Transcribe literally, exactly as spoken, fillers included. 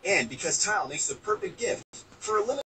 And because tile makes the perfect gift for a limited